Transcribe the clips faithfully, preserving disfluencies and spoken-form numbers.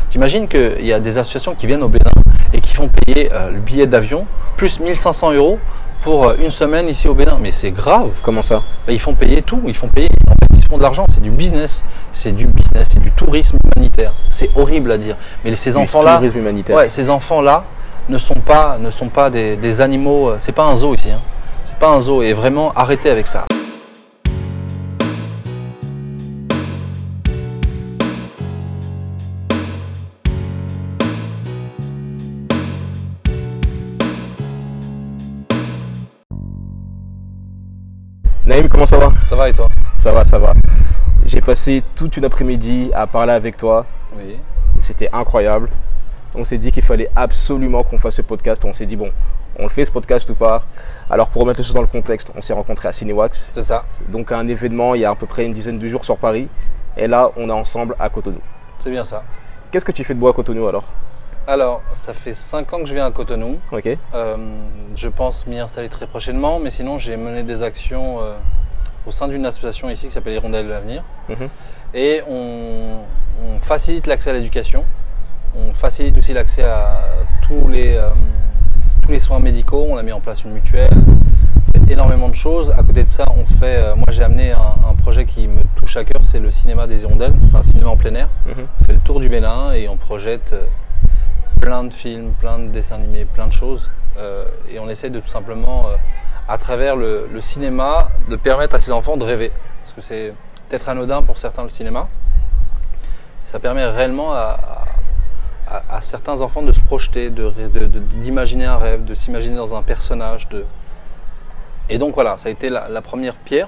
T'imagines qu'il y a des associations qui viennent au Bénin et qui font payer euh, le billet d'avion plus mille cinq cents euros pour euh, une semaine ici au Bénin. Mais c'est grave. Comment ça? Bah, ils font payer tout. Ils font payer. En fait, ils font de l'argent. C'est du business. C'est du business. C'est du tourisme humanitaire. C'est horrible à dire. Mais ces enfants-là, tourisme humanitaire. Ouais, ces enfants-là ne sont pas, ne sont pas des, des animaux. C'est pas un zoo ici. Hein. C'est pas un zoo. Et vraiment, arrêtez avec ça. Naïm, comment ça va? Ça va et toi? Ça va, ça va. J'ai passé toute une après-midi à parler avec toi. Oui. C'était incroyable. On s'est dit qu'il fallait absolument qu'on fasse ce podcast. On s'est dit, bon, on le fait ce podcast ou pas? Alors, pour remettre les choses dans le contexte, on s'est rencontrés à Cinewax. C'est ça. Donc, à un événement il y a à peu près une dizaine de jours sur Paris. Et là, on est ensemble à Cotonou. C'est bien ça. Qu'est-ce que tu fais de beau à Cotonou alors? Alors, ça fait cinq ans que je viens à Cotonou. Ok. Euh, je pense m'y installer très prochainement, mais sinon j'ai mené des actions euh, au sein d'une association ici qui s'appelle Hirondelle de l'Avenir. Mm-hmm. Et on, on facilite l'accès à l'éducation, on facilite aussi l'accès à tous les, euh, tous les soins médicaux. On a mis en place une mutuelle, on fait énormément de choses. À côté de ça, on fait, euh, moi j'ai amené un, un projet qui me touche à cœur, c'est le cinéma des Hirondelles. C'est un cinéma en plein air. Mm-hmm. On fait le tour du Bénin et on projette euh, plein de films, plein de dessins animés, plein de choses. Euh, et on essaie de tout simplement, euh, à travers le, le cinéma, de permettre à ces enfants de rêver. Parce que c'est peut-être anodin pour certains le cinéma. Ça permet réellement à, à, à certains enfants de se projeter, de, de, de, d'imaginer un rêve, de s'imaginer dans un personnage. De... Et donc voilà, ça a été la, la première pierre.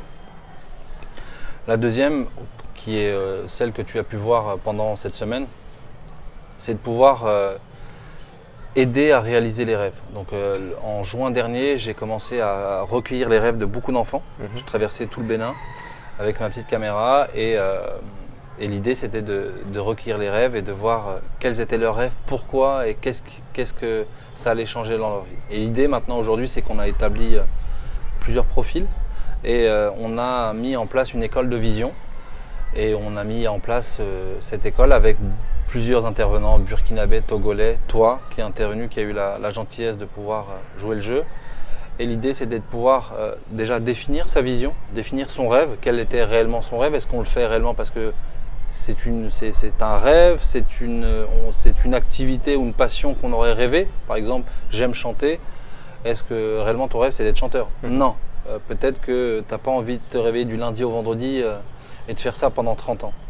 La deuxième, qui est euh, celle que tu as pu voir pendant cette semaine, c'est de pouvoir euh, aider à réaliser les rêves. Donc euh, en juin dernier, j'ai commencé à recueillir les rêves de beaucoup d'enfants. Mmh. J'ai traversé tout le Bénin avec ma petite caméra et, euh, et l'idée c'était de, de recueillir les rêves et de voir euh, quels étaient leurs rêves, pourquoi et qu'est-ce, qu'est-ce que ça allait changer dans leur vie. Et l'idée maintenant aujourd'hui, c'est qu'on a établi euh, plusieurs profils et euh, on a mis en place une école de vision et on a mis en place euh, cette école avec plusieurs intervenants burkinabés, togolais, toi qui est intervenu, qui a eu la, la gentillesse de pouvoir jouer le jeu. Et l'idée c'est de pouvoir euh, déjà définir sa vision, définir son rêve, quel était réellement son rêve, est-ce qu'on le fait réellement parce que c'est, une, c'est, c'est un rêve, c'est une, on, c'est une activité ou une passion qu'on aurait rêvé. Par exemple, j'aime chanter, est-ce que réellement ton rêve c'est d'être chanteur? Mmh. Non, euh, peut-être que tu n'as pas envie de te réveiller du lundi au vendredi euh, et de faire ça pendant trente ans.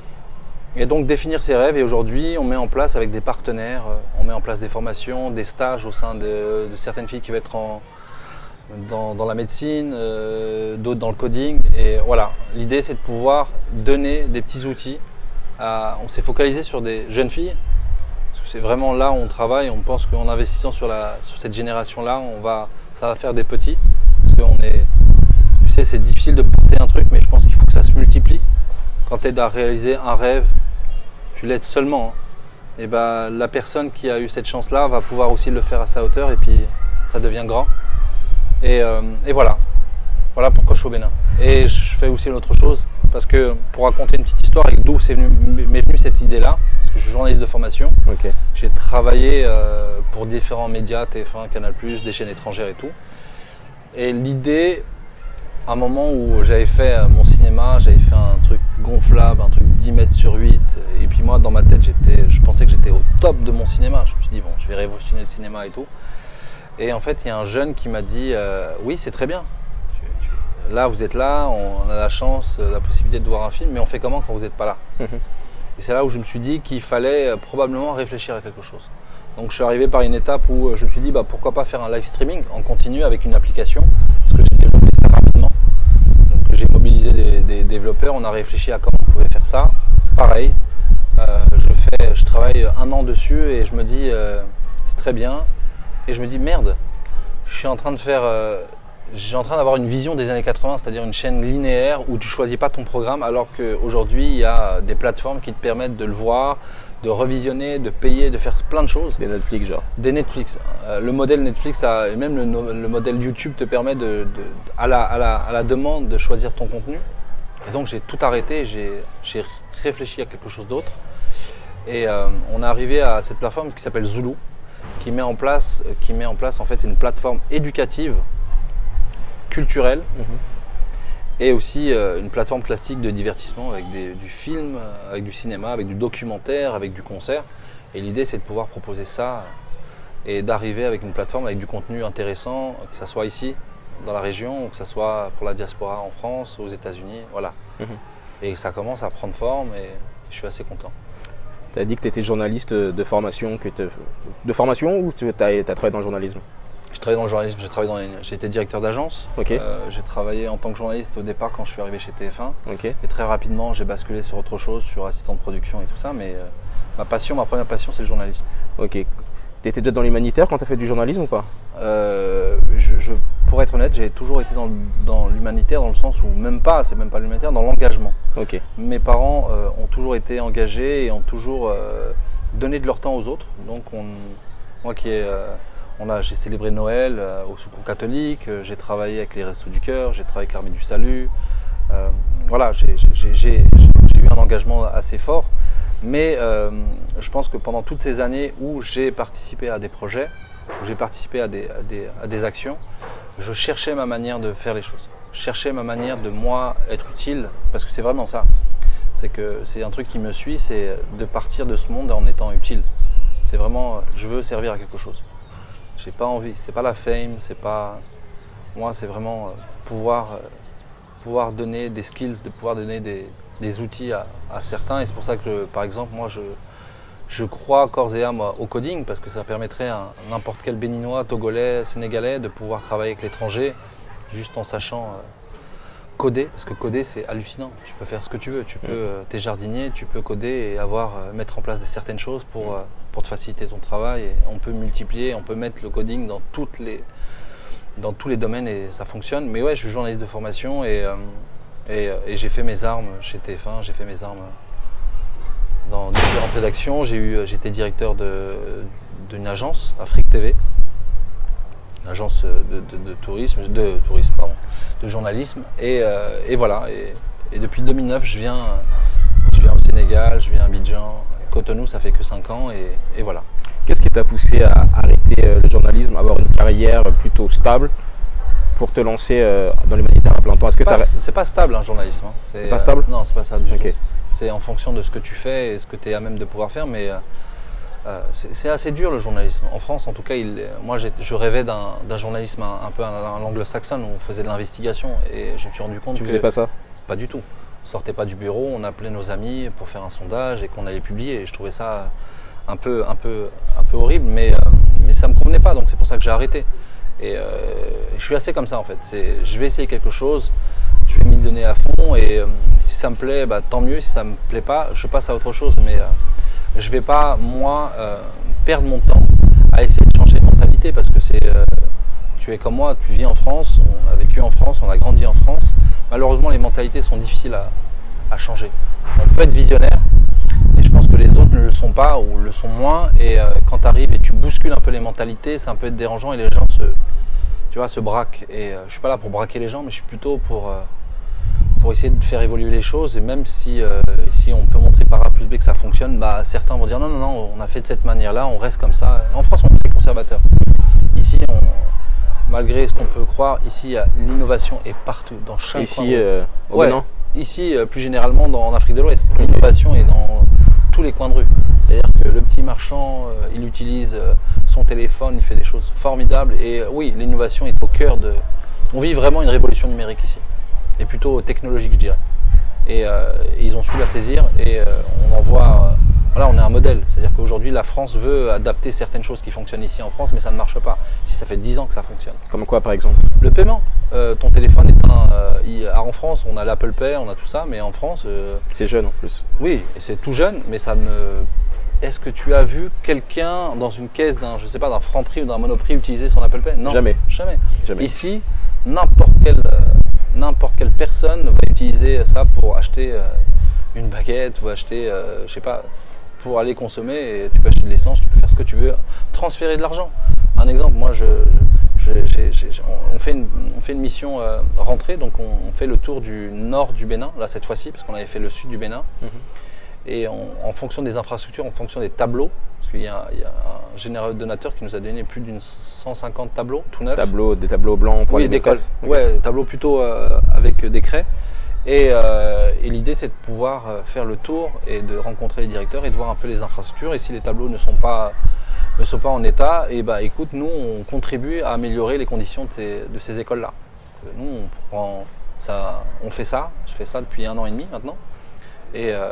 Et donc définir ses rêves, et aujourd'hui on met en place avec des partenaires, on met en place des formations, des stages au sein de, de certaines filles qui vont être en, dans, dans la médecine, euh, d'autres dans le coding. Et voilà, l'idée c'est de pouvoir donner des petits outils. À, on s'est focalisé sur des jeunes filles, parce que c'est vraiment là où on travaille. On pense qu'en investissant sur, la, sur cette génération-là, on va, ça va faire des petits. Parce qu'on est, tu sais, c'est difficile de porter un truc, mais je pense qu'il faut que ça se multiplie. Quand tu aides à réaliser un rêve, tu l'aides seulement. Hein. Et ben, la personne qui a eu cette chance-là va pouvoir aussi le faire à sa hauteur et puis ça devient grand. Et, euh, et voilà. Voilà pourquoi je suis au Bénin. Et je fais aussi une autre chose, parce que pour raconter une petite histoire et d'où c'est venu, m'est venue cette idée-là, parce que je suis journaliste de formation, okay. J'ai travaillé euh, pour différents médias, T F un, Canal plus, des chaînes étrangères et tout. Et l'idée, à un moment où j'avais fait mon cinéma, j'avais fait un truc gonflable, un truc dix mètres sur huit, et puis moi dans ma tête, j'étais, je pensais que j'étais au top de mon cinéma. Je me suis dit bon, je vais révolutionner le cinéma et tout. Et en fait, il y a un jeune qui m'a dit euh, oui, c'est très bien. Tu, tu, là, vous êtes là, on a la chance, la possibilité de voir un film, mais on fait comment quand vous n'êtes pas là? Et c'est là où je me suis dit qu'il fallait probablement réfléchir à quelque chose. Donc je suis arrivé par une étape où je me suis dit bah, pourquoi pas faire un live streaming en continu avec une application, parce que j'ai développé très rapidement. Donc j'ai mobilisé des, des développeurs, on a réfléchi à comment on pouvait faire ça. Pareil, euh, je, fais, je travaille un an dessus et je me dis euh, c'est très bien. Et je me dis merde, je suis en train de faire, euh, j'ai en train d'avoir une vision des années quatre-vingts, c'est-à-dire une chaîne linéaire où tu choisis pas ton programme, alors qu'aujourd'hui il y a des plateformes qui te permettent de le voir, de revisionner, de payer, de faire plein de choses. Des Netflix genre. Des Netflix. Euh, le modèle Netflix, a, et même le, le modèle YouTube te permet de, de, à, la, à, la, à la demande de choisir ton contenu. Et donc j'ai tout arrêté, j'ai, j'ai réfléchi à quelque chose d'autre. Et euh, on est arrivé à cette plateforme qui s'appelle Zulu, qui met en place, qui met en place en fait, c'est une plateforme éducative, culturelle, mm-hmm. et aussi euh, une plateforme classique de divertissement avec des, du film, avec du cinéma, avec du documentaire, avec du concert. Et l'idée, c'est de pouvoir proposer ça et d'arriver avec une plateforme avec du contenu intéressant, que ce soit ici, dans la région, ou que ce soit pour la diaspora en France, aux États-Unis, voilà. Mm-hmm. Et ça commence à prendre forme et je suis assez content. Tu as dit que tu étais journaliste de formation, que de formation ou tu as, as travaillé dans le journalisme? J'ai travaillé dans le journalisme, j'ai travaillé dans les... j'ai été directeur d'agence. Okay. Euh, j'ai travaillé en tant que journaliste au départ quand je suis arrivé chez T F un. Okay. Et très rapidement, j'ai basculé sur autre chose, sur assistant de production et tout ça. Mais euh, ma passion, ma première passion, c'est le journalisme. Ok. Tu étais déjà dans l'humanitaire quand tu as fait du journalisme ou pas? euh, je, je, Pour être honnête, j'ai toujours été dans, dans l'humanitaire, dans le sens où, même pas, c'est même pas l'humanitaire, dans l'engagement. Okay. Mes parents euh, ont toujours été engagés et ont toujours euh, donné de leur temps aux autres. Donc, on, moi qui ai... Euh, On a, j'ai célébré Noël euh, au Secours catholique, euh, j'ai travaillé avec les Restos du Cœur, j'ai travaillé avec l'Armée du Salut. Euh, voilà, j'ai, j'ai, j'ai, j'ai eu un engagement assez fort. Mais euh, je pense que pendant toutes ces années où j'ai participé à des projets, où j'ai participé à des, à, des, à des actions, je cherchais ma manière de faire les choses. Je cherchais ma manière de, moi, être utile, parce que c'est vraiment ça. C'est que c'est un truc qui me suit, c'est de partir de ce monde en étant utile. C'est vraiment, je veux servir à quelque chose. J'ai pas envie, c'est pas la fame, c'est pas. Moi, c'est vraiment pouvoir, pouvoir donner des skills, de pouvoir donner des, des outils à, à certains. Et c'est pour ça que, par exemple, moi, je, je crois corps et âme au coding, parce que ça permettrait à n'importe quel Béninois, Togolais, Sénégalais de pouvoir travailler avec l'étranger juste en sachant coder. Parce que coder, c'est hallucinant. Tu peux faire ce que tu veux. Tu peux, t'es jardinier, tu peux coder et avoir, mettre en place certaines choses pour. pour te faciliter ton travail. Et on peut multiplier, on peut mettre le coding dans, toutes les, dans tous les domaines et ça fonctionne. Mais ouais, je suis journaliste de formation et, euh, et, et j'ai fait mes armes chez T F un, j'ai fait mes armes dans différentes rédactions. J'ai eu, j'étais directeur de, d'une agence, Afrique T V, une agence de, de, de tourisme, de tourisme, pardon, de journalisme. Et, euh, et voilà. Et, et depuis deux mille neuf, je viens, je viens au Sénégal, je viens à Abidjan. Cotonou, ça fait que cinq ans et, et voilà. Qu'est-ce qui t'a poussé à arrêter le journalisme, avoir une carrière plutôt stable pour te lancer dans l'humanitaire à plein temps? Est-ce que pas, c'est pas stable un journalisme. Hein. C'est, c'est pas stable euh, Non, c'est pas stable du okay. tout. C'est en fonction de ce que tu fais et ce que tu es à même de pouvoir faire, mais euh, c'est, c'est assez dur le journalisme. En France, en tout cas, il, moi je rêvais d'un, d'un journalisme un, un peu à l'anglo-saxonne où on faisait de l'investigation et je me suis rendu compte tu que… Tu faisais pas ça? Pas du tout. On sortait pas du bureau, on appelait nos amis pour faire un sondage et qu'on allait publier. Et je trouvais ça un peu, un peu, un peu horrible, mais, euh, mais ça me convenait pas, donc c'est pour ça que j'ai arrêté. Et euh, je suis assez comme ça en fait. C'est, je vais essayer quelque chose, je vais m'y donner à fond et euh, si ça me plaît, bah, tant mieux. Si ça me plaît pas, je passe à autre chose. Mais euh, je vais pas moi euh, perdre mon temps à essayer de changer de mentalité parce que c'est, euh, tu es comme moi, tu vis en France, on a vécu en France, on a grandi en France. Malheureusement, les mentalités sont difficiles à, à changer. On peut être visionnaire, et je pense que les autres ne le sont pas ou le sont moins. Et euh, quand tu arrives et tu bouscules un peu les mentalités, c'est un peu dérangeant et les gens se, tu vois, se braquent. Et euh, je suis pas là pour braquer les gens, mais je suis plutôt pour, euh, pour essayer de faire évoluer les choses. Et même si, euh, si on peut montrer par A plus B que ça fonctionne, bah, certains vont dire non, non, non, on a fait de cette manière-là, on reste comme ça. En France, on est très conservateur. Ici, on... Malgré ce qu'on peut croire, ici l'innovation est partout, dans chaque ici, coin. Euh, au ouais, Bénin. Ici, plus généralement dans, en Afrique de l'Ouest, l'innovation est dans tous les coins de rue. C'est-à-dire que le petit marchand, euh, il utilise euh, son téléphone, il fait des choses formidables. Et euh, oui, l'innovation est au cœur de... On vit vraiment une révolution numérique ici, et plutôt technologique, je dirais. Et, euh, et ils ont su la saisir et euh, on en voit... Euh, Voilà, on est un modèle, c'est-à-dire qu'aujourd'hui la France veut adapter certaines choses qui fonctionnent ici en France, mais ça ne marche pas. Si ça fait dix ans que ça fonctionne. Comme quoi par exemple? Le paiement. Euh, ton téléphone est un. Euh, il, en France, on a l'Apple Pay, on a tout ça, mais en France. Euh, c'est jeune en plus. Oui, et c'est tout jeune, mais ça ne. Est-ce que tu as vu quelqu'un dans une caisse d'un, je sais pas, d'un Franprix ou d'un Monoprix utiliser son Apple Pay? Non. Jamais. Jamais. Jamais. Ici, n'importe quelle, euh, n'importe quelle personne va utiliser ça pour acheter euh, une baguette ou acheter, euh, je sais pas. Pour aller consommer, et tu peux acheter de l'essence, tu peux faire ce que tu veux, transférer de l'argent. Un exemple, moi, je, je, j'ai, j'ai, on, fait une, on fait une mission euh, rentrée, donc on, on fait le tour du nord du Bénin, là cette fois-ci, parce qu'on avait fait le sud du Bénin. Mm-hmm. Et on, en fonction des infrastructures, en fonction des tableaux, parce qu'il y a, il y a un généreux donateur qui nous a donné plus d'une cent cinquante tableaux tout neufs. Tableaux, des tableaux blancs pour oui, les des maîtresses. Okay. Ouais, des tableaux plutôt euh, avec des craies. Et, euh, et l'idée, c'est de pouvoir faire le tour et de rencontrer les directeurs et de voir un peu les infrastructures. Et si les tableaux ne sont pas, ne sont pas en état, et bah, écoute, nous, on contribue à améliorer les conditions de ces, de ces écoles-là. Nous, on, prend ça, on fait ça. Je fais ça depuis un an et demi maintenant. Et, euh,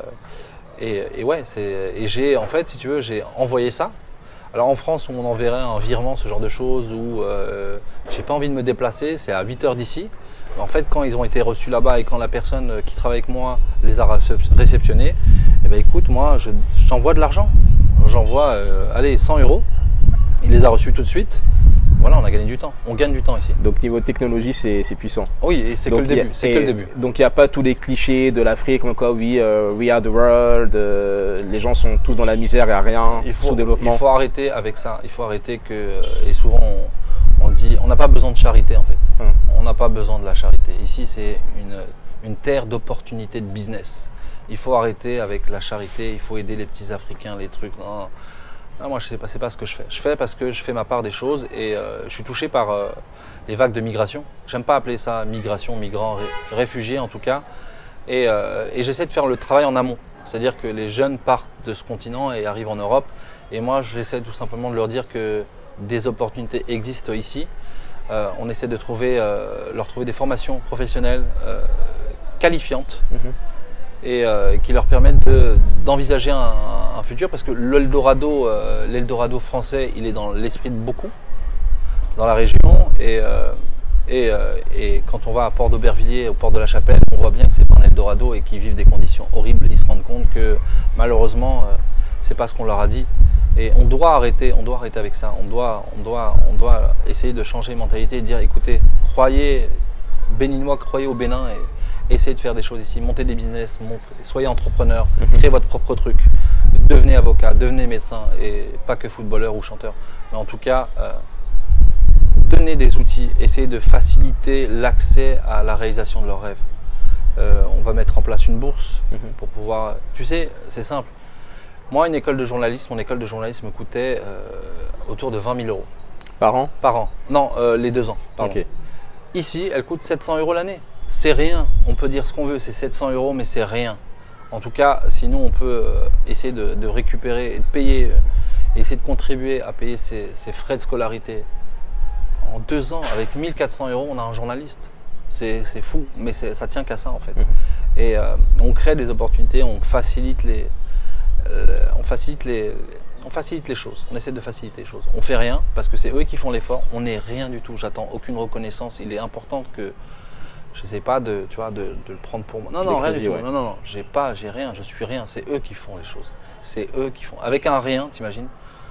et, et ouais, et j'ai en fait, si tu veux, j'ai envoyé ça. Alors en France, où on enverrait un virement, ce genre de choses, où euh, j'ai pas envie de me déplacer, c'est à huit heures d'ici. En fait, quand ils ont été reçus là-bas et quand la personne qui travaille avec moi les a réceptionnés, eh ben écoute, moi, je, j'envoie de l'argent. J'envoie, euh, allez, cent euros. Il les a reçus tout de suite. Voilà, on a gagné du temps. On gagne du temps ici. Donc niveau technologie, c'est, c'est puissant. Oui, et c'est que le début. C'est que le début. Donc il n'y a pas tous les clichés de l'Afrique, comme quoi oui, uh, we are the world, euh, les gens sont tous dans la misère, il n'y a rien, il faut, sous-développement. Il faut arrêter avec ça. Il faut arrêter que, et souvent on, on dit, on n'a pas besoin de charité en fait. Hum. On n'a pas besoin de la charité. Ici, c'est une, une terre d'opportunités de business. Il faut arrêter avec la charité. Il faut aider les petits Africains, les trucs. Non. Ah, moi, je sais pas, c'est pas ce que je fais. Je fais parce que je fais ma part des choses et euh, je suis touché par euh, les vagues de migration. J'aime pas appeler ça migration, migrants, ré, réfugiés en tout cas. Et, euh, et j'essaie de faire le travail en amont. C'est-à-dire que les jeunes partent de ce continent et arrivent en Europe. Et moi, j'essaie tout simplement de leur dire que des opportunités existent ici. Euh, on essaie de trouver, euh, leur trouver des formations professionnelles euh, qualifiantes. Mm-hmm. Et euh, qui leur permettent de, d'envisager un, un futur parce que l'Eldorado, euh, l'Eldorado français, il est dans l'esprit de beaucoup dans la région et, euh, et, euh, et quand on va à Port d'Aubervilliers, au port de la Chapelle, on voit bien que c'est pas un Eldorado et qu'ils vivent des conditions horribles. Ils se rendent compte que malheureusement, euh, c'est pas ce qu'on leur a dit et on doit arrêter, on doit arrêter avec ça. On doit, on doit, on doit essayer de changer de mentalité et dire, écoutez, croyez, Béninois, croyez au Bénin et essayez de faire des choses ici, montez des business, montez, soyez entrepreneur, mmh. créez votre propre truc, devenez avocat, devenez médecin et pas que footballeur ou chanteur. Mais en tout cas, euh, donnez des outils, essayez de faciliter l'accès à la réalisation de leurs rêves. Euh, on va mettre en place une bourse mmh. pour pouvoir... Tu sais, c'est simple. Moi, une école de journalisme, mon école de journalisme me coûtait euh, autour de vingt mille euros. Par an? Par an. Non, euh, les deux ans. Pardon. Okay. Ici, elle coûte sept cents euros l'année. C'est rien, on peut dire ce qu'on veut, c'est sept cents euros, mais c'est rien. En tout cas, sinon on peut essayer de, de récupérer et de payer, essayer de contribuer à payer ses, ses frais de scolarité. En deux ans, avec mille quatre cents euros, on a un journaliste. C'est, c'est fou, mais c'est, ça tient qu'à ça en fait. Mmh. Et euh, on crée des opportunités, on facilite les, euh, on facilite les, on facilite les choses. On essaie de faciliter les choses. On fait rien parce que c'est eux qui font l'effort. On n'est rien du tout. J'attends aucune reconnaissance. Il est important que je sais pas de, tu vois, de, de le prendre pour moi. Non, non, rien du tout. Ouais. Non, non, non. J'ai pas, j'ai rien. Je suis rien. C'est eux qui font les choses. C'est eux qui font. Avec un rien, t'imagines?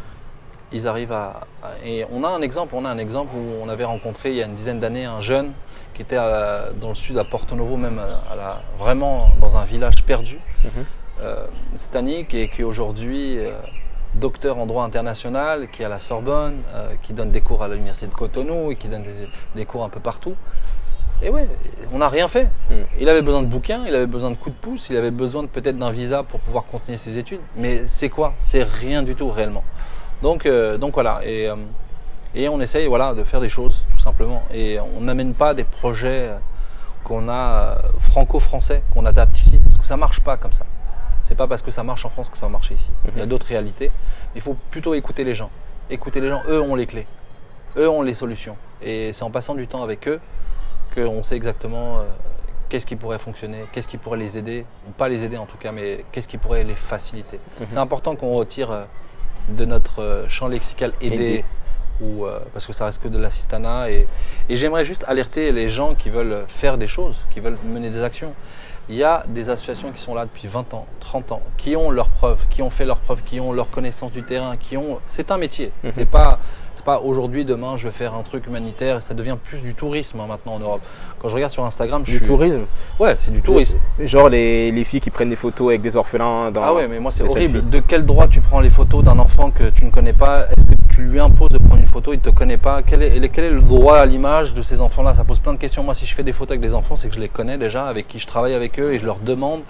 Ils arrivent à, à. Et on a un exemple. On a un exemple où on avait rencontré il y a une dizaine d'années un jeune qui était à, dans le sud à Porto Novo, même à la, vraiment dans un village perdu. Mm-hmm. euh, Stani, qui est, qui est aujourd'hui euh, docteur en droit international, qui est à la Sorbonne, euh, qui donne des cours à l'université de Cotonou et qui donne des, des cours un peu partout. Et ouais, on n'a rien fait. Il avait besoin de bouquins, il avait besoin de coups de pouce, il avait besoin de, peut-être d'un visa pour pouvoir continuer ses études. Mais c'est quoi? C'est rien du tout réellement. Donc, euh, donc voilà. Et, euh, et on essaye voilà, de faire des choses tout simplement. Et on n'amène pas des projets qu'on a euh, franco-français, qu'on adapte ici. Parce que ça ne marche pas comme ça. C'est pas parce que ça marche en France que ça va marcher ici. Mm-hmm. Il y a d'autres réalités. Il faut plutôt écouter les gens. Écouter les gens, eux ont les clés. Eux ont les solutions. Et c'est en passant du temps avec eux qu'on sait exactement euh, qu'est-ce qui pourrait fonctionner, qu'est-ce qui pourrait les aider, ou pas les aider en tout cas, mais qu'est-ce qui pourrait les faciliter. Mm-hmm. C'est important qu'on retire euh, de notre euh, champ lexical aider, aider. Ou, euh, parce que ça reste que de l'assistanat. Et, et j'aimerais juste alerter les gens qui veulent faire des choses, qui veulent mener des actions. Il y a des associations qui sont là depuis vingt ans, trente ans, qui ont leurs preuves, qui ont fait leurs preuves, qui ont leur connaissance du terrain, qui ont. C'est un métier. Mm-hmm. C'est pas. C'est pas aujourd'hui, demain, je vais faire un truc humanitaire. Ça devient plus du tourisme hein, maintenant en Europe. Quand je regarde sur Instagram, je du suis... tourisme. Ouais, c'est du tourisme. Genre les, les filles qui prennent des photos avec des orphelins. Dans ah ouais, mais moi c'est horrible. Selfies. De quel droit tu prends les photos d'un enfant que tu ne connais pas? Est-ce que tu lui imposes de prendre une photo? Il ne te connaît pas. Quel est, quel est le droit à l'image de ces enfants-là? Ça pose plein de questions. Moi, si je fais des photos avec des enfants, c'est que je les connais déjà, avec qui je travaille avec eux et je leur demande.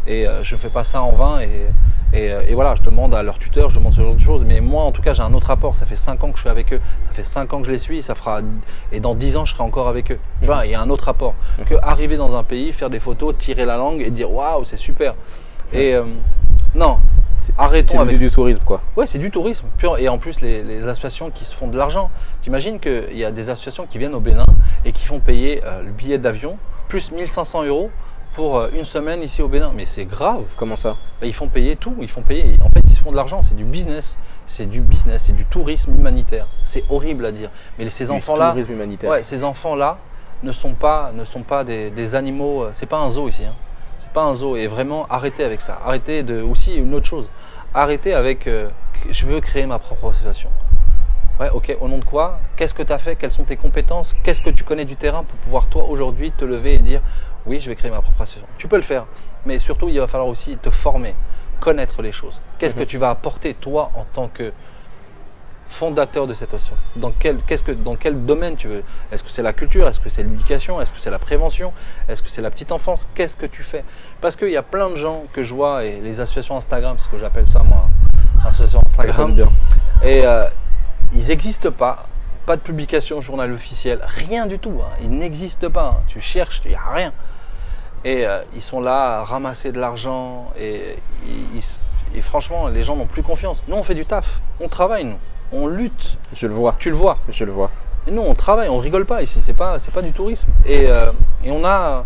Et euh, je ne fais pas ça en vain. Et, et, et voilà, je demande à leur tuteur, je demande ce genre de choses. Mais moi, en tout cas, j'ai un autre rapport. Ça fait cinq ans que je suis avec eux. Ça fait cinq ans que je les suis. Ça fera, et dans dix ans, je serai encore avec eux. Tu vois, il y a un autre rapport. Que arriver dans un pays, faire des photos, tirer la langue et dire waouh, c'est super. Et euh, non, arrêtons c'est avec du, du tourisme, quoi. Ouais, c'est du tourisme pur. Et en plus, les, les associations qui se font de l'argent. T'imagines qu'il y a des associations qui viennent au Bénin et qui font payer euh, le billet d'avion plus mille cinq cents euros pour euh, une semaine ici au Bénin. Mais c'est grave. Comment ça? Bah, ils font payer tout. Ils font payer. En fait, ils se font de l'argent. C'est du business. C'est du business. C'est du tourisme humanitaire. C'est horrible à dire. Mais ces enfants-là, tourisme humanitaire. ouais, ces enfants-là ne sont pas, ne sont pas des, des animaux. C'est pas un zoo ici. Hein. C'est pas un zoo. Et vraiment, arrêtez avec ça. Arrêtez de. Aussi une autre chose. Arrêtez avec euh, je veux créer ma propre association. Ouais, ok, au nom de quoi? Qu'est-ce que tu as fait? Quelles sont tes compétences? Qu'est-ce que tu connais du terrain pour pouvoir toi aujourd'hui te lever et dire oui, je vais créer ma propre association? Tu peux le faire, mais surtout il va falloir aussi te former, connaître les choses. Qu'est-ce mm-hmm. que tu vas apporter toi en tant que fondateur de cette association? Dans quel, qu'est-ce que, dans quel domaine tu veux? Est-ce que c'est la culture? Est-ce que c'est l'éducation? Est-ce que c'est la prévention? Est-ce que c'est la petite enfance? Qu'est-ce que tu fais? Parce qu'il y a plein de gens que je vois, et les associations Instagram, c'est ce que j'appelle ça moi, association Instagram, bien. et euh, ils n'existent pas. Pas de publication journal officiel, rien du tout. Hein. Ils n'existent pas. Hein. Tu cherches, il n'y a rien. Et euh, ils sont là à ramasser de l'argent. Et, ils, et franchement, les gens n'ont plus confiance. Nous, on fait du taf. On travaille, nous. On lutte. Je le vois. Tu le vois. Je le vois. Et nous, on travaille. On rigole pas ici. C'est pas, c'est pas du tourisme. Et, euh, et on a,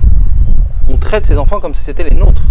on traite ces enfants comme si c'était les nôtres.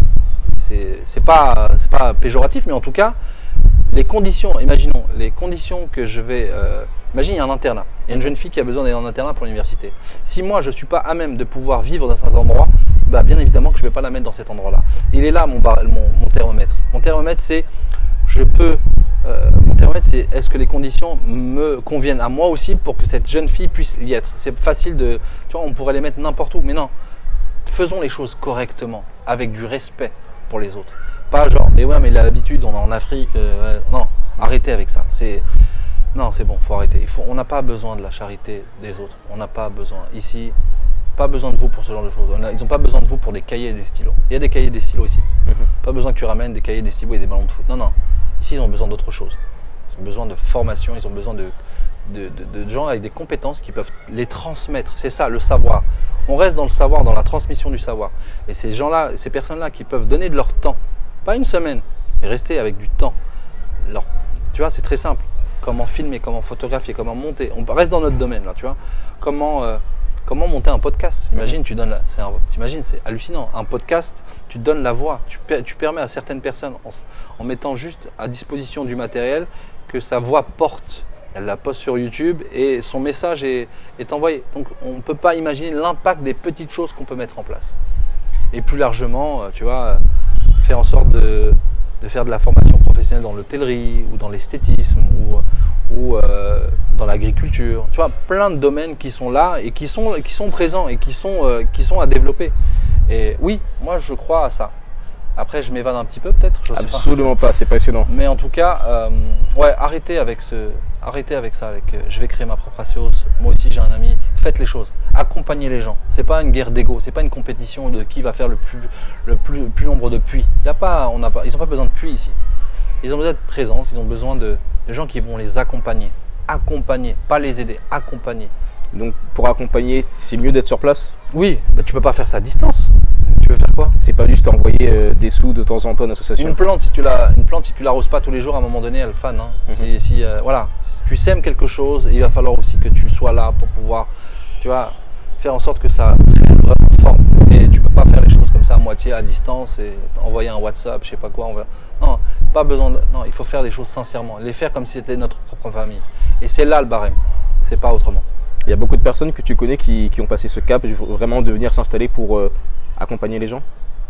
C'est, c'est pas, c'est pas péjoratif, mais en tout cas, les conditions, imaginons, les conditions que je vais... Euh, imagine, il y a un internat. Il y a une jeune fille qui a besoin d'aller en internat pour l'université. Si moi, je ne suis pas à même de pouvoir vivre dans cet endroit, bah, bien évidemment que je ne vais pas la mettre dans cet endroit-là. Il est là, mon, bar, mon, mon thermomètre. Mon thermomètre, c'est... Je peux... Euh, mon thermomètre, c'est est-ce que les conditions me conviennent à moi aussi pour que cette jeune fille puisse y être. C'est facile de... Tu vois, on pourrait les mettre n'importe où, mais non. Faisons les choses correctement, avec du respect pour les autres. Pas genre, mais ouais, mais l'habitude, on est en Afrique. Euh, ouais. Non, arrêtez avec ça. C'est non, c'est bon, faut arrêter. Il faut, on n'a pas besoin de la charité des autres. On n'a pas besoin. Ici, pas besoin de vous pour ce genre de choses. On a, ils n'ont pas besoin de vous pour des cahiers et des stylos. Il y a des cahiers et des stylos ici. Mm-hmm. Pas besoin que tu ramènes des cahiers, des stylos et des ballons de foot. Non, non. Ici, ils ont besoin d'autre chose. Ils ont besoin de formation. Ils ont besoin de, de, de, de gens avec des compétences qui peuvent les transmettre. C'est ça, le savoir. On reste dans le savoir, dans la transmission du savoir. Et ces gens-là, ces personnes-là qui peuvent donner de leur temps. Pas une semaine, mais rester avec du temps. Alors, tu vois, c'est très simple. Comment filmer, comment photographier, comment monter. On reste dans notre domaine là, tu vois. Comment, euh, comment monter un podcast. Imagine, tu donnes, la, c'est un, t'imagines, c'est hallucinant. Un podcast, tu donnes la voix. Tu, tu permets à certaines personnes, en, en mettant juste à disposition du matériel, que sa voix porte. Elle la poste sur YouTube et son message est, est envoyé. Donc, on ne peut pas imaginer l'impact des petites choses qu'on peut mettre en place. Et plus largement, tu vois, faire en sorte de, de faire de la formation professionnelle dans l'hôtellerie ou dans l'esthétisme ou, ou euh, dans l'agriculture. Tu vois, plein de domaines qui sont là et qui sont, qui sont présents et qui sont, euh, qui sont à développer. Et oui, moi je crois à ça. Après, je m'évade un petit peu peut-être. Je sais Absolument pas, pas c'est passionnant. Mais en tout cas, euh, ouais, arrêtez avec ce, arrêtez avec ça. Avec, euh, je vais créer ma propre association. Moi aussi, j'ai un ami. Faites les choses. Accompagnez les gens. C'est pas une guerre d'ego. C'est pas une compétition de qui va faire le plus, le plus, le plus nombre de puits. Il y a pas, on n'a pas, ils n'ont pas besoin de puits ici. Ils ont besoin de présence. Ils ont besoin de, de gens qui vont les accompagner. Accompagner, pas les aider. Accompagner. Donc, pour accompagner, c'est mieux d'être sur place? Oui, bah, tu peux pas faire ça à distance. Tu veux faire quoi? C'est pas juste envoyer euh, des sous de temps en temps à l'association. Une plante, si tu la, une plante, si tu l'arroses pas tous les jours, à un moment donné, elle fane. Hein. Mm-hmm. Si, si, euh, voilà, si tu sèmes quelque chose, il va falloir aussi que tu sois là pour pouvoir, tu vois, faire en sorte que ça prenne vraiment forme. Et tu peux pas faire les choses comme ça à moitié, à distance, et envoyer un WhatsApp, je sais pas quoi. On va... Non, pas besoin. De... Non, il faut faire les choses sincèrement, les faire comme si c'était notre propre famille. Et c'est là le barème. C'est pas autrement. Il y a beaucoup de personnes que tu connais qui, qui ont passé ce cap, vraiment de venir s'installer pour euh, accompagner les gens.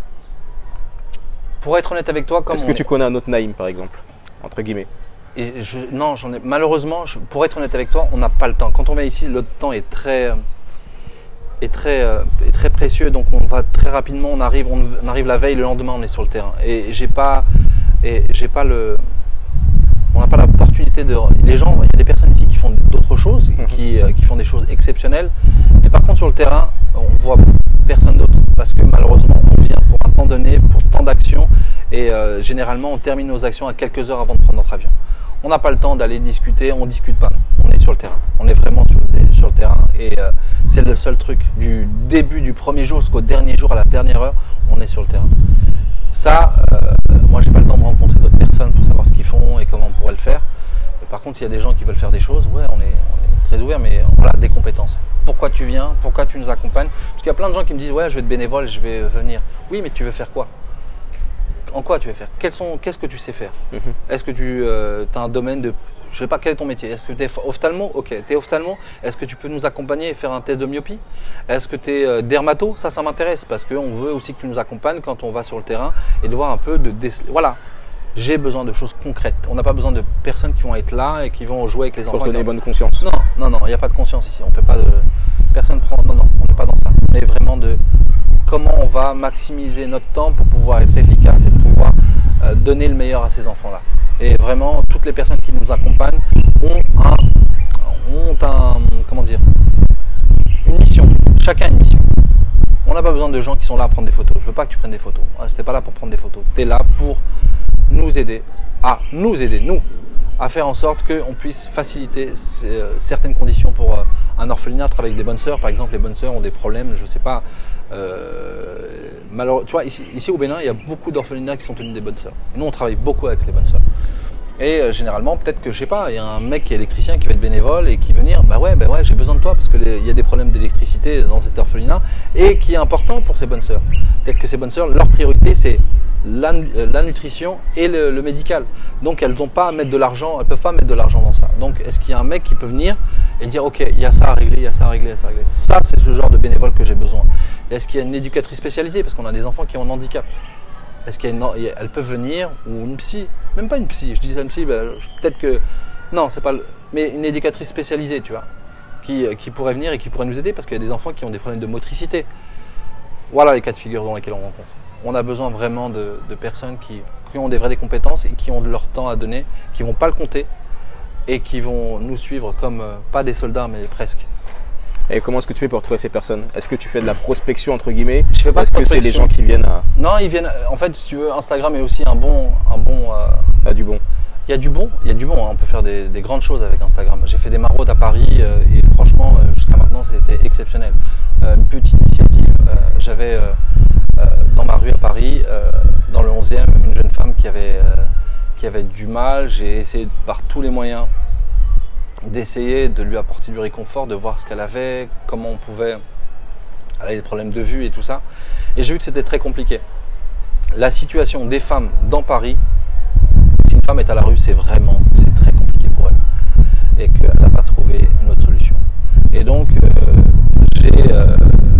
Pour être honnête avec toi, comme est-ce que tu est... connais un autre Naïm par exemple, entre guillemets? Et je, non, j'en ai. Malheureusement, je, pour être honnête avec toi, on n'a pas le temps. Quand on vient ici, le temps est très, est très, euh, est très précieux. Donc on va très rapidement. On arrive, on, on arrive la veille, le lendemain, on est sur le terrain. Et j'ai pas, et j'ai pas le. On n'a pas l'opportunité de. Les gens, il y a des personnes ici qui font d'autres choses, mmh. qui, euh, qui font des choses exceptionnelles. Mais par contre, sur le terrain, on voit personne d'autre. Parce que malheureusement, on vient pour un temps donné. donné pour tant d'actions. Et euh, généralement, on termine nos actions à quelques heures avant de prendre notre avion. On n'a pas le temps d'aller discuter, on ne discute pas. On est sur le terrain. On est vraiment sur le, sur le terrain. Et euh, c'est le seul truc. Du début du premier jour jusqu'au dernier jour, à la dernière heure, on est sur le terrain. Ça, euh, moi, j'ai pas le temps de rencontrer d'autres personnes pour savoir ce qu'ils font et comment on pourrait le faire. Mais par contre, s'il y a des gens qui veulent faire des choses, ouais, on est, on est très ouvert, mais voilà, des compétences. Pourquoi tu viens? Pourquoi tu nous accompagnes? Parce qu'il y a plein de gens qui me disent, ouais, je vais être bénévole, je vais venir. Oui, mais tu veux faire quoi? En quoi tu veux faire? Quels sont, qu'est-ce que tu sais faire? Mm-hmm. Est-ce que tu euh, as un domaine de... Je sais pas quel est ton métier. Est-ce que tu es ophtalmo? Ok, tu es ophtalmo. Est-ce que tu peux nous accompagner et faire un test de myopie? Est-ce que tu es euh, dermato? Ça, ça m'intéresse parce qu'on veut aussi que tu nous accompagnes quand on va sur le terrain et de voir un peu de... déceler. Voilà, j'ai besoin de choses concrètes. On n'a pas besoin de personnes qui vont être là et qui vont jouer avec les enfants. Pour donner bonne conscience. Non, non, non, il n'y a pas de conscience ici. On fait pas de... Personne prend... Non, non, on n'est pas dans ça. On est vraiment de... Comment on va maximiser notre temps pour pouvoir être efficace et pouvoir euh, donner le meilleur à ces enfants-là. Et vraiment, toutes les personnes qui nous accompagnent ont un, ont un, comment dire, une mission. Chacun a une mission. On n'a pas besoin de gens qui sont là à prendre des photos. Je veux pas que tu prennes des photos. Je n'étais pas là pour prendre des photos. Tu es là pour nous aider, à nous aider, nous, à faire en sorte qu'on puisse faciliter certaines conditions pour un orphelinat. Travailler avec des bonnes sœurs, par exemple, les bonnes sœurs ont des problèmes, je ne sais pas. Euh, malheureux, tu vois, ici, ici au Bénin, il y a beaucoup d'orphelinats qui sont tenus des bonnes sœurs. Et nous, on travaille beaucoup avec les bonnes sœurs. Et euh, généralement, peut-être que, je sais pas, il y a un mec qui est électricien qui va être bénévole et qui va venir, bah ouais, bah ouais, j'ai besoin de toi parce qu'il y a des problèmes d'électricité dans cet orphelinat et qui est important pour ces bonnes sœurs. Peut-être que ces bonnes sœurs, leur priorité, c'est la, la nutrition et le, le médical. Donc, elles n'ont pas à mettre de l'argent, elles peuvent pas mettre de l'argent dans ça. Donc, est-ce qu'il y a un mec qui peut venir et dire, ok, il y a ça à régler, il y a ça à régler, il y a ça à régler. Ça, c'est ce genre de bénévole que j'ai besoin. Est-ce qu'il y a une éducatrice spécialisée parce qu'on a des enfants qui ont un handicap? Est-ce qu'elles peuvent venir, ou une psy, même pas une psy, je dis ça une psy, ben, peut-être que, non, c'est pas, le, mais une éducatrice spécialisée, tu vois, qui, qui pourrait venir et qui pourrait nous aider parce qu'il y a des enfants qui ont des problèmes de motricité. Voilà les cas de figure dans lesquels on rencontre. On a besoin vraiment de, de personnes qui, qui ont des vraies compétences et qui ont de leur temps à donner, qui vont pas le compter et qui vont nous suivre comme, pas des soldats, mais presque. Et comment est-ce que tu fais pour trouver ces personnes? Est-ce que tu fais de la prospection entre guillemets? Je fais pas Est-ce que c'est les gens qui viennent à... Non, ils viennent. En fait, si tu veux, Instagram est aussi un bon, un bon. Euh... Ah, du bon. Il y a du bon, il y a du bon. Hein. On peut faire des, des grandes choses avec Instagram. J'ai fait des maraudes à Paris euh, et franchement, euh, jusqu'à maintenant, c'était exceptionnel. Euh, une petite initiative. Euh, J'avais euh, euh, dans ma rue à Paris, euh, dans le onzième, une jeune femme qui avait euh, qui avait du mal. J'ai essayé par tous les moyens d'essayer de lui apporter du réconfort, de voir ce qu'elle avait, comment on pouvait, elle avait des problèmes de vue et tout ça. Et j'ai vu que c'était très compliqué. La situation des femmes dans Paris, si une femme est à la rue, c'est vraiment, c'est très compliqué pour elle. Et qu'elle n'a pas trouvé une autre solution. Et donc, euh, j'ai, euh,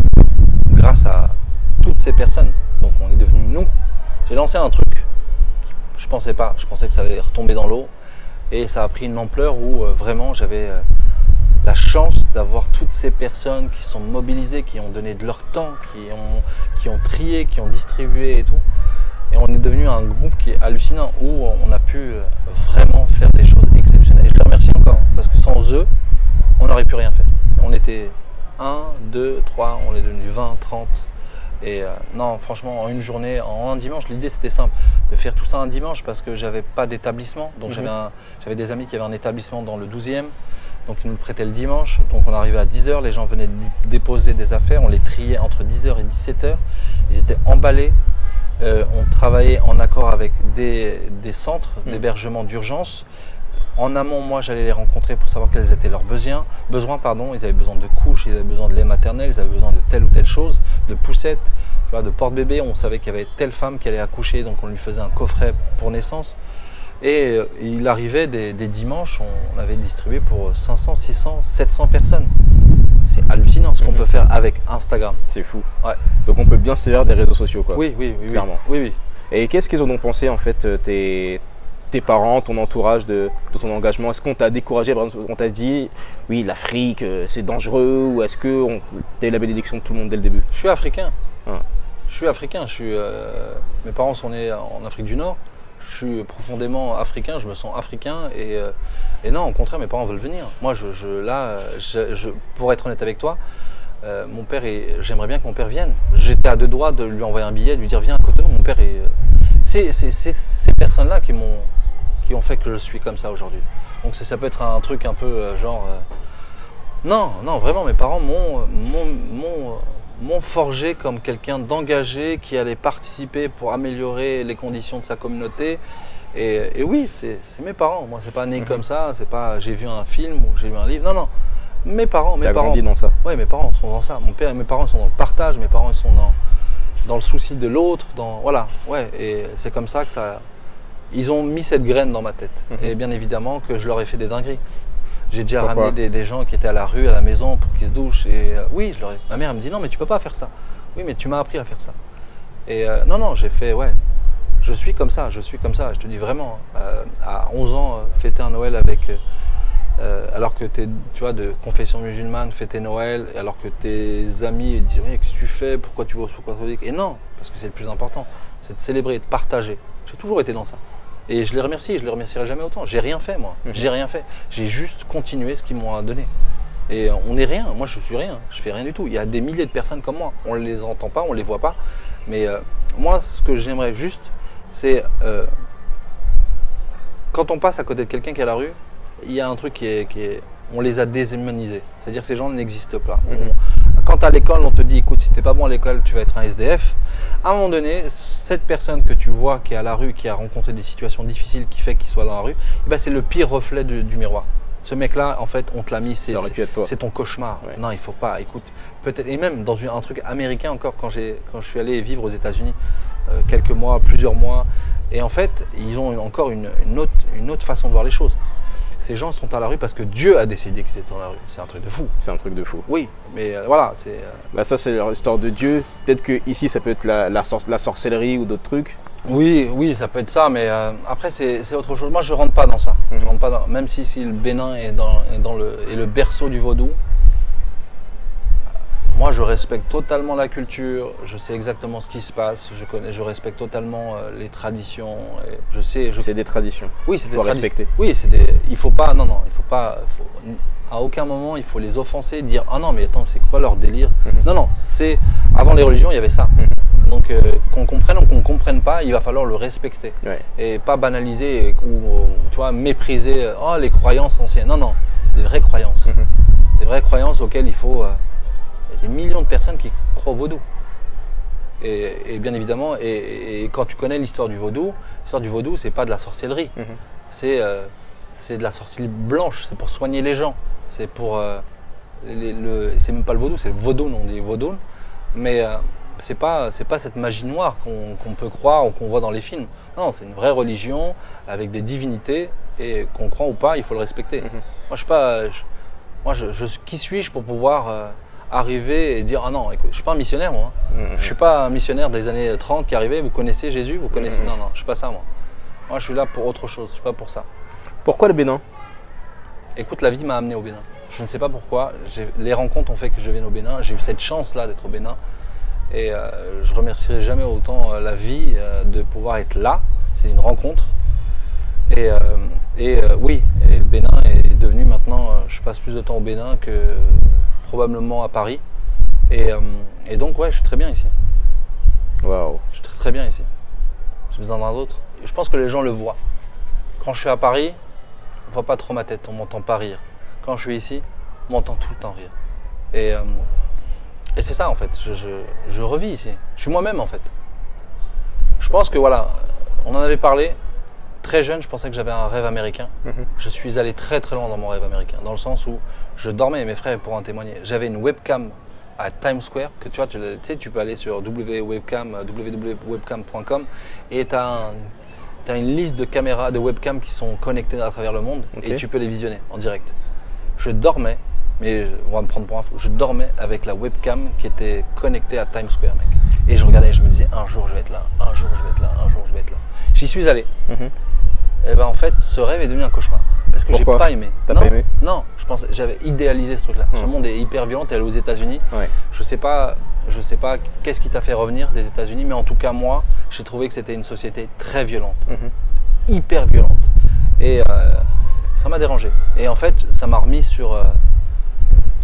grâce à toutes ces personnes, donc on est devenus nous, j'ai lancé un truc, je pensais pas, je pensais que ça allait retomber dans l'eau. Et ça a pris une ampleur où euh, vraiment j'avais euh, la chance d'avoir toutes ces personnes qui sont mobilisées, qui ont donné de leur temps, qui ont, qui ont trié, qui ont distribué et tout. Et on est devenu un groupe qui est hallucinant où on a pu euh, vraiment faire des choses exceptionnelles. Et je les remercie encore parce que sans eux, on n'aurait pu rien faire. On était un, deux, trois, on est devenu vingt, trente. Et euh, non, franchement, en une journée, en un dimanche, l'idée c'était simple, de faire tout ça un dimanche parce que j'avais pas d'établissement. Donc mmh. j'avais des amis qui avaient un établissement dans le douzième, donc ils nous le prêtaient le dimanche. Donc on arrivait à dix heures, les gens venaient déposer des affaires, on les triait entre dix heures et dix-sept heures. Ils étaient emballés, euh, on travaillait en accord avec des, des centres mmh. d'hébergement d'urgence. En amont, moi, j'allais les rencontrer pour savoir quels étaient leurs besoins. besoins pardon. Ils avaient besoin de couches, ils avaient besoin de lait maternel, ils avaient besoin de telle ou telle chose, de poussettes, tu vois, de porte-bébé. On savait qu'il y avait telle femme qui allait accoucher, donc on lui faisait un coffret pour naissance. Et euh, il arrivait des, des dimanches, on, on avait distribué pour cinq cents, six cents, sept cents personnes. C'est hallucinant ce qu'on mmh. peut faire avec Instagram. C'est fou. Ouais. Donc on peut bien se servir des réseaux sociaux, quoi. Oui, oui, oui. Clairement. Oui, oui. Et qu'est-ce qu'ils en ont pensé, en fait, tes... tes parents, ton entourage de, de ton engagement? Est-ce qu'on t'a découragé? On t'a dit, oui, l'Afrique, c'est dangereux? Ou est-ce que tu as eu la bénédiction de tout le monde dès le début? Je suis africain. Ah. Je suis africain. Je suis, euh, mes parents sont nés en Afrique du Nord. Je suis profondément africain. Je me sens africain. Et, euh, et non, au contraire, mes parents veulent venir. Moi, je, je, là, je, je, pour être honnête avec toi, Euh, mon père, j'aimerais bien que mon père vienne. J'étais à deux doigts de lui envoyer un billet, de lui dire viens à Cotonou. Mon père est. C'est ces personnes-là qui m'ont, qui ont fait que je suis comme ça aujourd'hui. Donc ça peut être un truc un peu euh, genre. Euh, non, non, vraiment, mes parents m'ont, m'ont forgé comme quelqu'un d'engagé qui allait participer pour améliorer les conditions de sa communauté. Et, et oui, c'est mes parents. Moi, c'est pas né mmh. comme ça. C'est pas j'ai vu un film ou j'ai lu un livre. Non, non. Mes parents, mes T'as parents. grandi dans ça. Oui, mes parents sont dans ça. Mon père, mes parents sont dans le partage. Mes parents sont dans, dans le souci de l'autre. Dans voilà. Ouais. Et c'est comme ça que ça. Ils ont mis cette graine dans ma tête. Mmh. Et bien évidemment que je leur ai fait des dingueries. J'ai déjà Pourquoi? ramené des, des gens qui étaient à la rue, à la maison pour qu'ils se douchent. Et euh, oui, je leur ai... ma mère elle me dit non, mais tu peux pas faire ça. Oui, mais tu m'as appris à faire ça. Et euh, non, non, j'ai fait ouais. Je suis comme ça, je suis comme ça, je te dis vraiment. Euh, à onze ans, euh, fêter un Noël avec, euh, alors que tu es, tu vois, de confession musulmane, fêter Noël, alors que tes amis disent ouais, qu'est-ce que tu fais, pourquoi tu vas au souk catholique? Et non, parce que c'est le plus important, c'est de célébrer, de partager. J'ai toujours été dans ça. Et je les remercie, je les remercierai jamais autant. J'ai rien fait moi, mmh. j'ai rien fait. J'ai juste continué ce qu'ils m'ont donné. Et on n'est rien, moi je suis rien, je fais rien du tout. Il y a des milliers de personnes comme moi, on ne les entend pas, on ne les voit pas. Mais euh, moi, ce que j'aimerais juste, c'est euh, quand on passe à côté de quelqu'un qui est à la rue, il y a un truc qui est, qui est on les a déshumanisés. C'est-à-dire que ces gens n'existent pas. Mmh. On, quand à l'école, on te dit, écoute, si t'es pas bon à l'école, tu vas être un S D F. À un moment donné, cette personne que tu vois qui est à la rue, qui a rencontré des situations difficiles, qui fait qu'il soit dans la rue, eh ben, c'est le pire reflet du, du miroir. Ce mec-là, en fait, on te l'a mis, c'est ton cauchemar. Ouais. Non, il faut pas. Écoute, peut-être, et même dans une, un truc américain encore, quand, quand je suis allé vivre aux États-Unis, euh, quelques mois, plusieurs mois, et en fait, ils ont une, encore une, une, autre, une autre façon de voir les choses. Ces gens sont à la rue parce que Dieu a décidé qu'ils étaient dans la rue. C'est un truc de fou. C'est un truc de fou. Oui, mais euh, voilà. c'est. Euh... Bah ça, c'est l'histoire de Dieu. Peut-être que ici, ça peut être la, la, sor la sorcellerie ou d'autres trucs. Oui, oui, ça peut être ça, mais euh, après c'est autre chose. Moi, je rentre pas dans ça. Mm-hmm. Je rentre pas dans, même si, si le Bénin est dans, est dans le, est le berceau du vaudou. Moi, je respecte totalement la culture. Je sais exactement ce qui se passe. Je connais, je respecte totalement euh, les traditions. Et je sais. Je... C'est des traditions. Oui, c'est des traditions. Il faut respecter. Oui, c'est des. Il faut pas. Non, non, il faut pas. Faut, à aucun moment, il faut les offenser, dire ah non, mais attends, c'est quoi leur délire? Mm-hmm. Non, non, c'est avant les religions, il y avait ça. Mm-hmm. Donc euh, qu'on comprenne ou qu'on ne comprenne pas, il va falloir le respecter. Ouais. Et pas banaliser ou tu vois, mépriser oh, les croyances anciennes. Non, non, c'est des vraies croyances. Mm-hmm. Des vraies croyances auxquelles il faut. Euh, il y a des millions de personnes qui croient au vaudou. Et, et bien évidemment, et, et quand tu connais l'histoire du vaudou, l'histoire du vaudou, c'est pas de la sorcellerie. Mm-hmm. C'est euh, c'est de la sorcellerie blanche, c'est pour soigner les gens. C'est pour. Euh, le, c'est même pas le vaudou, c'est le vaudou, on dit vaudou. Mais. Euh, c'est pas c'est pas cette magie noire qu'on qu'on peut croire ou qu'on voit dans les films. Non, c'est une vraie religion avec des divinités et qu'on croit ou pas, il faut le respecter. Mm-hmm. Moi, je suis pas, je, moi, je, je, qui suis-je pour pouvoir euh, arriver et dire ah non, écoute, je suis pas un missionnaire moi. Hein. Mm-hmm. Je suis pas un missionnaire des années trente qui arrivait. Vous connaissez Jésus, vous connaissez. Mm-hmm. Non, non, je suis pas ça moi. Moi, je suis là pour autre chose. Je suis pas pour ça. Pourquoi le Bénin? Écoute, la vie m'a amené au Bénin. Je ne sais pas pourquoi. Les rencontres ont fait que je vienne au Bénin. J'ai eu cette chance là d'être au Bénin. Et euh, je remercierai jamais autant euh, la vie euh, de pouvoir être là. C'est une rencontre. Et, euh, et euh, oui, et le Bénin est devenu maintenant, euh, je passe plus de temps au Bénin que euh, probablement à Paris. Et, euh, et donc ouais, je suis très bien ici. Waouh. Je suis très très bien ici. J'ai besoin d'un autre. Et je pense que les gens le voient. Quand je suis à Paris, on voit pas trop ma tête, on m'entend pas rire. Quand je suis ici, on m'entend tout le temps rire. Et euh, Et c'est ça en fait, je, je, je revis ici. Je suis moi-même en fait. Je pense que voilà, on en avait parlé. Très jeune, je pensais que j'avais un rêve américain. Mm-hmm. Je suis allé très très loin dans mon rêve américain. Dans le sens où je dormais, mes frères pourront en témoigner. J'avais une webcam à Times Square, que tu vois, tu, tu sais, tu peux aller sur www.webcam, w w w point webcam point com et tu as, un, t'as une liste de caméras, de webcams qui sont connectées à travers le monde. Okay. Et tu peux les visionner en direct. Je dormais. Mais on va me prendre pour un fou. Je dormais avec la webcam qui était connectée à Times Square, mec. Et je regardais et je me disais, un jour je vais être là, un jour je vais être là, un jour je vais être là. J'y suis allé. Mm-hmm. Et ben en fait, ce rêve est devenu un cauchemar. Parce que j'ai pas aimé. T'as pas aimé? Non, je pensais, j'avais idéalisé ce truc-là. Mm. Ce monde est hyper violent. T'es allé aux États-Unis. Ouais. Je sais pas, je sais pas qu'est-ce qui t'a fait revenir des États-Unis, mais en tout cas moi, j'ai trouvé que c'était une société très violente, mm-hmm. hyper violente. Et euh, ça m'a dérangé. Et en fait, ça m'a remis sur euh,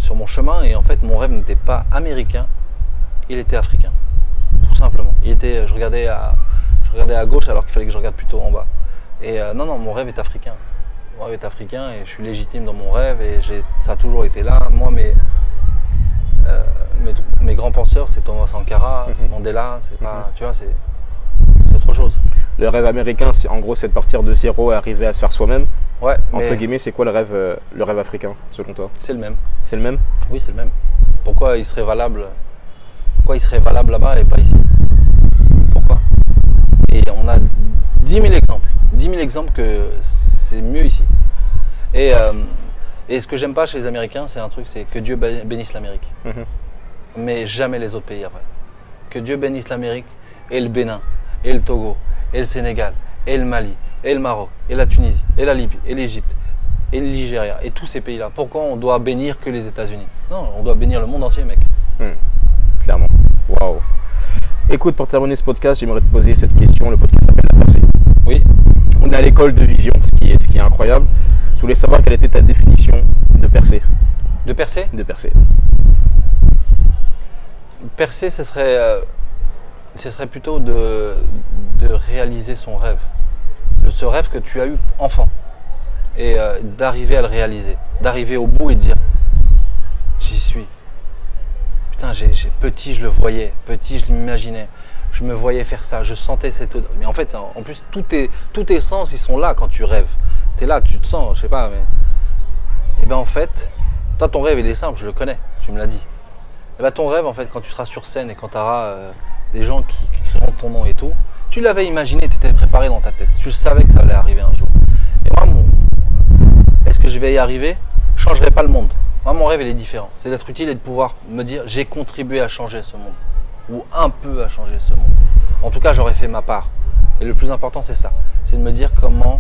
sur mon chemin et en fait mon rêve n'était pas américain, il était africain, tout simplement. Il était, je regardais à, je regardais à gauche alors qu'il fallait que je regarde plutôt en bas. Et euh, non non, mon rêve est africain. Mon rêve est africain et je suis légitime dans mon rêve et j'ai, ça a toujours été là. Moi mes euh, mes, mes grands penseurs, c'est Thomas Sankara, mm-hmm. c'est Mandela, c'est pas, mm-hmm. tu vois, c'est c'est autre chose. Le rêve américain, c'est en gros, c'est de partir de zéro et arriver à se faire soi-même. Ouais. Entre guillemets, c'est quoi le rêve, euh, le rêve africain, selon toi? C'est le même. C'est le même? Oui, c'est le même. Pourquoi il serait valable? Pourquoi il serait valable là-bas et pas ici? Pourquoi? Et on a dix mille exemples. dix mille exemples que c'est mieux ici. Et, euh, et ce que j'aime pas chez les Américains, c'est un truc, c'est que Dieu bénisse l'Amérique. Mm-hmm. Mais jamais les autres pays après. Que Dieu bénisse l'Amérique et le Bénin, et le Togo, et le Sénégal, et le Mali, et le Maroc, et la Tunisie, et la Libye, et l'Égypte, et le Nigeria, et tous ces pays-là. Pourquoi on doit bénir que les États-Unis? Non, on doit bénir le monde entier, mec. Hmm, clairement. Waouh. Écoute, pour terminer ce podcast, j'aimerais te poser cette question. Le podcast s'appelle La Percée. Oui. On est à l'école de vision, ce qui est, ce qui est incroyable. Je voulais savoir quelle était ta définition de percée. De percée? De percée. Percée, ce serait, euh, ce serait plutôt de, de réaliser son rêve. De ce rêve que tu as eu enfant. Et euh, d'arriver à le réaliser. D'arriver au bout et de dire j'y suis. Putain, j'ai, j'ai, petit, je le voyais. Petit, je l'imaginais. Je me voyais faire ça. Je sentais cette odeur. Mais en fait, en, en plus, tous tes, tous tes sens, ils sont là quand tu rêves. Tu es là, tu te sens, je sais pas. Mais... Et bien en fait, toi, ton rêve, il est simple, je le connais. Tu me l'as dit. Et ben ton rêve, en fait, quand tu seras sur scène et quand tu auras euh, des gens qui, qui crieront ton nom et tout, tu l'avais imaginé, tu étais préparé dans ta tête. Tu savais que ça allait arriver un jour. Et moi, mon... est-ce que je vais y arriver? Je ne changerai pas le monde. Moi, mon rêve, il est différent. C'est d'être utile et de pouvoir me dire, j'ai contribué à changer ce monde. Ou un peu à changer ce monde. En tout cas, j'aurais fait ma part. Et le plus important, c'est ça. C'est de me dire comment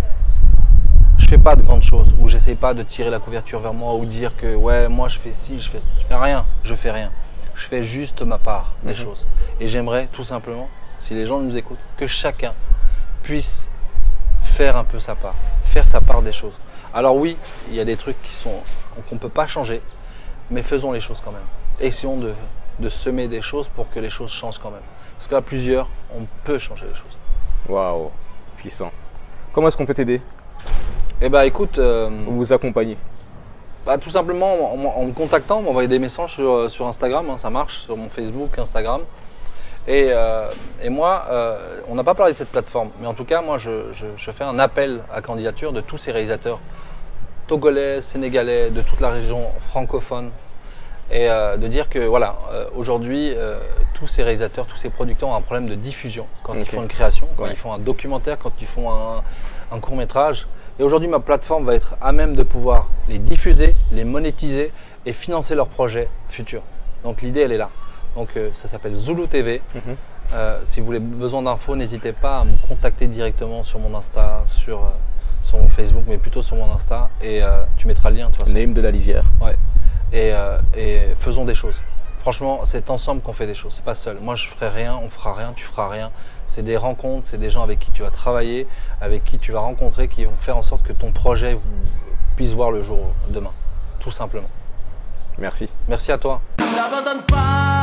je fais pas de grandes choses. Ou j'essaie pas de tirer la couverture vers moi ou dire que, ouais, moi, je fais ci, je fais, je fais rien. Je fais rien. Je fais juste ma part des mm-hmm. choses. Et j'aimerais tout simplement, si les gens nous écoutent, que chacun puisse faire un peu sa part, faire sa part des choses. Alors oui, il y a des trucs qui sont qu'on ne peut pas changer, mais faisons les choses quand même. Essayons de, de semer des choses pour que les choses changent quand même. Parce qu'à plusieurs, on peut changer les choses. Waouh, puissant. Comment est-ce qu'on peut t'aider? Eh bien écoute... Euh, vous accompagner? Bah, tout simplement en, en me contactant, m'envoyer des messages sur, sur Instagram, hein, ça marche, sur mon Facebook, Instagram. Et, euh, et moi, euh, on n'a pas parlé de cette plateforme, mais en tout cas, moi, je, je, je fais un appel à candidature de tous ces réalisateurs togolais, sénégalais, de toute la région francophone, et euh, de dire que voilà, euh, aujourd'hui, euh, tous ces réalisateurs, tous ces producteurs ont un problème de diffusion quand okay. ils font une création, quand ouais. ils font un documentaire, quand ils font un, un court-métrage. Et aujourd'hui, ma plateforme va être à même de pouvoir les diffuser, les monétiser et financer leurs projets futurs. Donc l'idée, elle est là. Donc euh, ça s'appelle Zulu T V. Mm-hmm. euh, si vous avez besoin d'infos, n'hésitez pas à me contacter directement sur mon Insta, sur, euh, sur mon Facebook, mais plutôt sur mon Insta. Et euh, tu mettras le lien de toute façon. Name de la lisière. Ouais. Et, euh, et faisons des choses. Franchement, c'est ensemble qu'on fait des choses, c'est pas seul. Moi, je ferai rien, on fera rien, tu feras rien. C'est des rencontres, c'est des gens avec qui tu vas travailler, avec qui tu vas rencontrer, qui vont faire en sorte que ton projet puisse voir le jour demain, tout simplement. Merci. Merci à toi.